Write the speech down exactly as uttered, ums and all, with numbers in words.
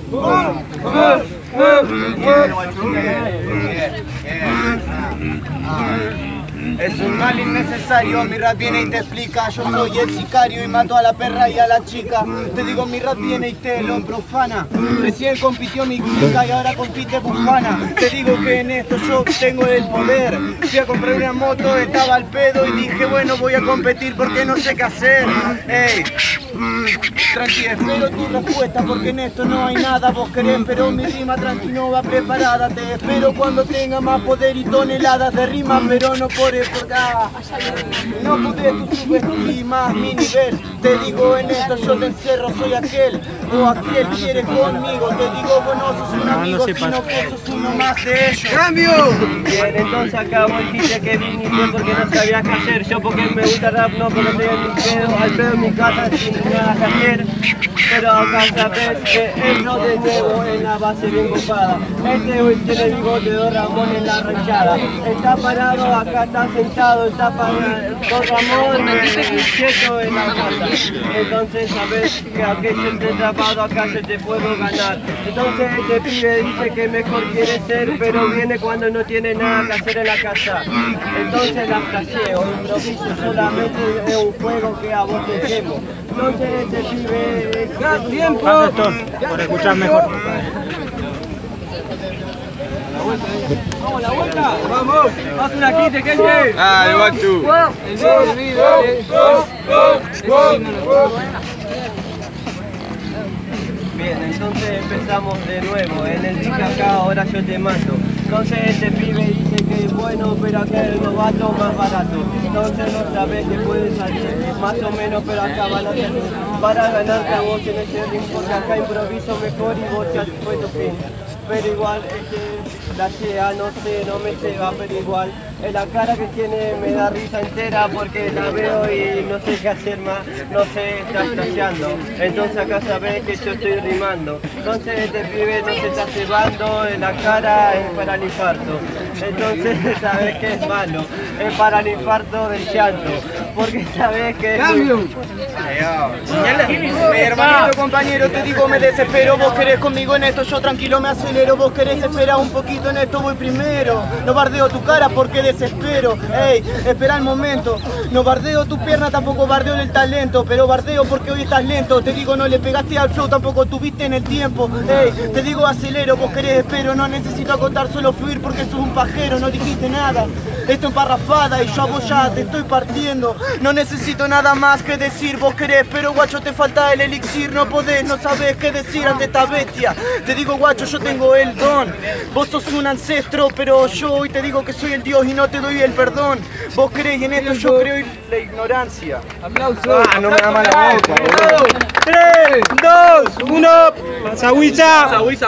Es un mal innecesario, mi rap viene y te explica. Yo soy el sicario y mato a la perra y a la chica. Te digo, mi rap viene y te lo profana. Recién compitió mi chica y ahora compite bufana. Te digo que en esto yo tengo el poder. Fui a comprar una moto, estaba al pedo y dije, bueno, voy a competir porque no sé qué hacer. Ey, tranqui, espero tu respuesta porque en esto no hay nada. Vos querés, pero mi rima tranqui no va preparada. Te espero cuando tenga más poder y toneladas de rima, pero no corre por acá. No pude tu subestimas mi nivel. Te digo en esto yo te encerro, soy aquel o aquel quiere conmigo. Te digo vos no sos un amigo, sino que sos uno más de ellos. ¡Cambio! Bien, entonces acá vos dijiste que viniste porque no sabías qué hacer. Yo porque me gusta rap no conocía mi pedo, al pedo en mi casa sin nada que hacer. Pero acá sabes que entro de nuevo en la base bien copada. Este hoy tiene bigote de Ramón en la ranchada. Está parado, acá está sentado, está parado Don Ramón quieto en la casa. Entonces sabes que aquello esté atrapado, acá se te puedo ganar. Entonces este pibe dice que mejor quiere ser, pero viene cuando no tiene nada que hacer en la casa. Entonces la fraseo, improviso solamente es un juego que a vos te quemo. Entonces este pibe es tiempo. Pasa esto, por escuchar mejor. Vamos, la vuelta. Vamos. Haz una quince, Kenji. Ah, igual tú. Bien, entonces empezamos de nuevo. En el disco acá ahora yo te mato. Entonces este pibe dice que es bueno, pero acá el novato más barato. Entonces no sabes que puede salir más o menos, pero acá van a hacer para ganarte a vos en ese ring, porque acá improviso mejor y vos ya fue tu fin. Pero igual este, la chea, no sé, no me ceba, pero igual en la cara que tiene me da risa entera porque la veo y no sé qué hacer más, no sé, está flasheando. Entonces acá sabés que yo estoy rimando. Entonces este pibe no se está cebando, en la cara es para el infarto. Entonces sabés que es malo, es para el infarto del llanto, porque sabés que... ¡Cambio! Mi hermanito, compañero, te digo me desespero. Vos querés conmigo en esto, yo tranquilo me acelero. Vos querés esperar un poquito en esto, voy primero. No bardeo tu cara porque desespero. Ey, espera el momento. No bardeo tu pierna, tampoco bardeo el talento, pero bardeo porque hoy estás lento. Te digo no le pegaste al flow, tampoco tuviste en el tiempo. Ey, te digo acelero, vos querés espero. No necesito acotar, solo fluir porque sos un pajero. No dijiste nada, esto emparrafada y yo a vos ya te estoy partiendo. No necesito nada más que decir. Vos querés, pero guacho te falta el elixir. No podés, no sabés qué decir ante esta bestia. Te digo guacho, yo tengo el don. Vos sos un ancestro, pero yo hoy te digo que soy el Dios y no te doy el perdón. Vos crees y en esto yo creo en la ignorancia. ¡Aplausos! Ah, no me da mala boca. tres, dos, uno, Zahuiza.